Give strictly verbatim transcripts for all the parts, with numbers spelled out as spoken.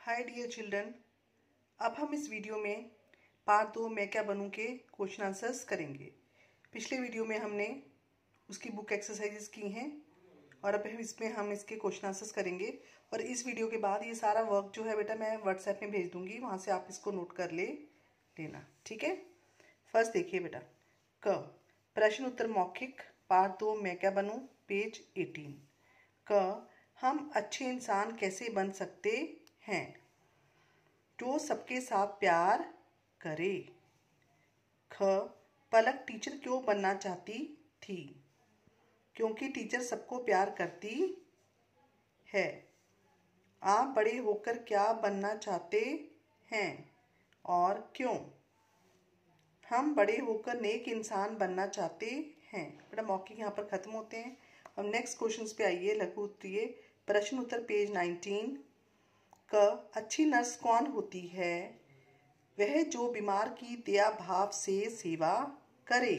Hi dear children, अब हम इस वीडियो में पार्ट दो मैं क्या बनूं के क्वेश्चन आंसर्स करेंगे। पिछले वीडियो में हमने उसकी बुक एक्सरसाइजेस की हैं और अब इसमें हम इसके क्वेश्चन आंसर्स करेंगे। और इस वीडियो के बाद ये सारा वर्क जो है बेटा मैं व्हाट्सएप में भेज दूंगी, वहाँ से आप इसको नोट कर ले लेना, ठीक है। फर्स्ट देखिए बेटा, क प्रश्न उत्तर मौखिक पार्ट दो मैं क्या बनूं, पेज एटीन। क हम अच्छे इंसान कैसे बन सकते हैं, जो सबके साथ प्यार करे। ख पलक टीचर क्यों बनना चाहती थी, क्योंकि टीचर सबको प्यार करती है। आप बड़े होकर क्या बनना चाहते हैं और क्यों। हम बड़े होकर नेक इंसान बनना चाहते हैं। बेटा मौखिक यहाँ पर खत्म होते हैं। अब नेक्स्ट क्वेश्चंस पे आइए, लघु उत्तरीय प्रश्न उत्तर पेज नाइनटीन। क अच्छी नर्स कौन होती है, वह जो बीमार की दया भाव से सेवा करे।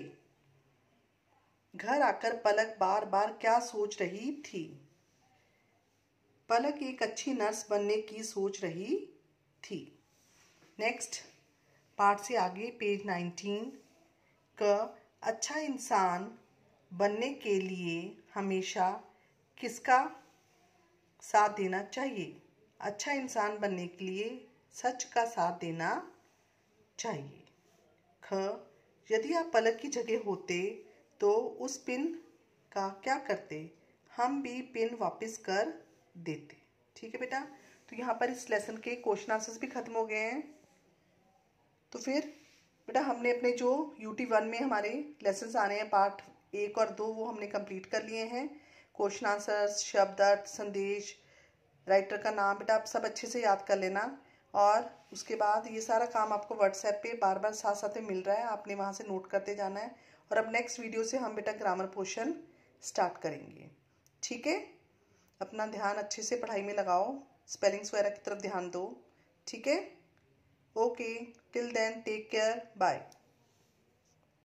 घर आकर पलक बार बार क्या सोच रही थी। पलक एक अच्छी नर्स बनने की सोच रही थी। नेक्स्ट पार्ट से आगे पेज नाइनटीन। क अच्छा इंसान बनने के लिए हमेशा किसका साथ देना चाहिए। अच्छा इंसान बनने के लिए सच का साथ देना चाहिए। ख यदि आप पलक की जगह होते तो उस पिन का क्या करते, हम भी पिन वापस कर देते। ठीक है बेटा, तो यहाँ पर इस लेसन के क्वेश्चन आंसर्स भी खत्म हो गए हैं। तो फिर बेटा हमने अपने जो यूटी वन में हमारे लेसन्स आने हैं पार्ट एक और दो, वो हमने कंप्लीट कर लिए हैं। क्वेश्चन आंसर्स, शब्द अर्थ, संदेश, राइटर का नाम बेटा आप सब अच्छे से याद कर लेना। और उसके बाद ये सारा काम आपको व्हाट्सएप पे बार बार साथ साथ में मिल रहा है, आपने वहाँ से नोट करते जाना है। और अब नेक्स्ट वीडियो से हम बेटा ग्रामर पोर्शन स्टार्ट करेंगे, ठीक है। अपना ध्यान अच्छे से पढ़ाई में लगाओ, स्पेलिंग्स वगैरह की तरफ ध्यान दो, ठीक है। Okay, till then take care, bye.